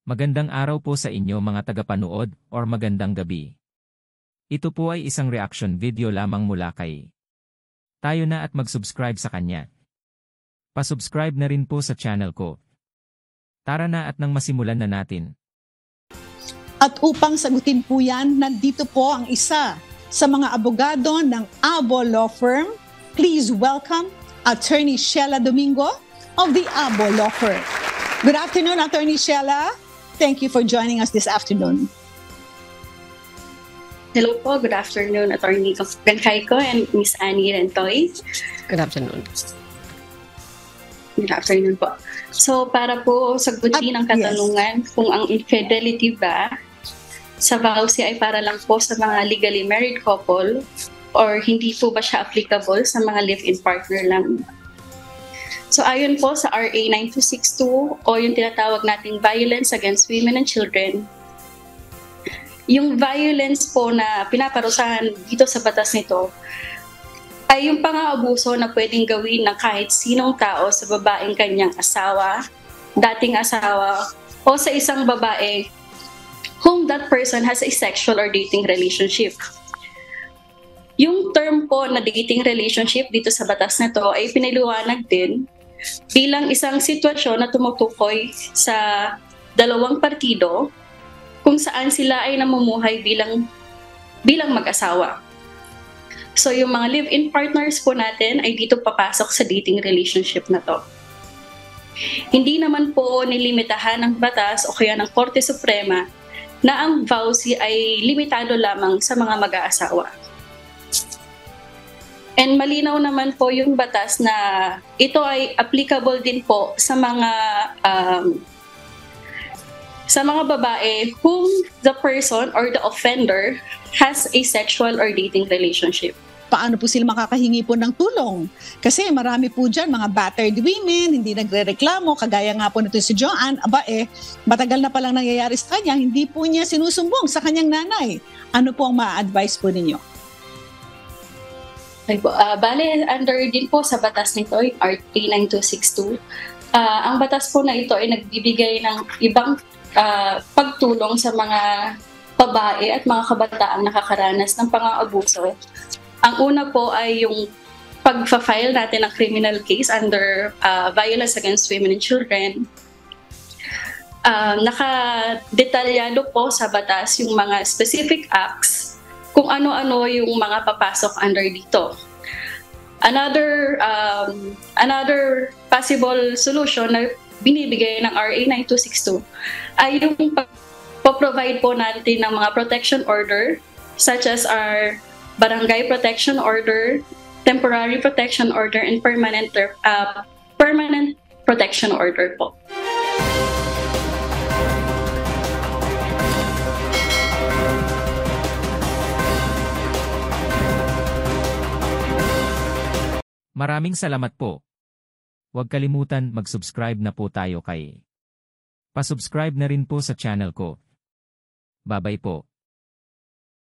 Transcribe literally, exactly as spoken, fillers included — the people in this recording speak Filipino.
Magandang araw po sa inyo mga tagapanood or magandang gabi. Ito po ay isang reaction video lamang mula kay tayo na at mag-subscribe sa kanya. Pa-subscribe na rin po sa channel ko. Tara na at nang masimulan na natin. At upang sagutin po yan, nandito po ang isa sa mga abogado ng Abo Law Firm. Please welcome Attorney Sheila Domingo of the Abo Law Firm. Good afternoon, Attorney Sheila. Thank you for joining us this afternoon. Hello po, good afternoon, Attorney Benjayco and Miss Annie Rentoy. Good afternoon. Good afternoon po. So para po sagutin ang katanungan yes. kung ang infidelity ba sa vowsy ay para lang po sa mga legally married couple or hindi po ba siya applicable sa mga live-in partner lang? So ayon po sa R A nine two six two o yung tinatawag nating Violence Against Women and Children, yung violence po na pinaparusahan dito sa batas nito ay yung pang-aabuso na pwedeng gawin ng kahit sinong tao sa babaeng kanyang asawa, dating asawa, o sa isang babae whom that person has a sexual or dating relationship. Yung term po na dating relationship dito sa batas na to ay pinaliwanag din bilang isang sitwasyon na tumutukoy sa dalawang partido kung saan sila ay namumuhay bilang bilang mag-asawa. So yung mga live-in partners po natin ay dito papasok sa dating relationship na to. Hindi naman po nilimitahan ng batas o kaya ng Korte Suprema na ang vowsy ay limitado lamang sa mga mag-aasawa. And malinaw naman po yung batas na ito ay applicable din po sa mga um, sa mga babae whom the person or the offender has a sexual or dating relationship. Paano po sila makakahingi po ng tulong? Kasi marami po dyan, mga battered women, hindi nagre-reklamo, kagaya nga po nito si Joanne, aba eh, matagal na palang nangyayari sa kanya, hindi po niya sinusumbong sa kanyang nanay. Ano po ang ma-advise po ninyo? Uh, bale, under din po sa batas nito, yung R A nine two six two, uh, ang batas po na ito ay nagbibigay ng ibang uh, pagtulong sa mga babae at mga kabataang nakakaranas ng pang-aabuso. Ang una po ay yung pag-file natin ng criminal case under uh, Violence Against Women and Children. Uh, nakadetalyado po sa batas yung mga specific acts kung ano-ano yung mga papasok under dito. Another um, another possible solution na binibigay ng R A nine two six two ay yung pag-provide po natin ng mga protection order such as our barangay protection order, temporary protection order, and permanent uh, permanent protection order po. Maraming salamat po. Huwag kalimutan mag-subscribe na po tayo kay. Pa-subscribe na rin po sa channel ko. Bye-bye po.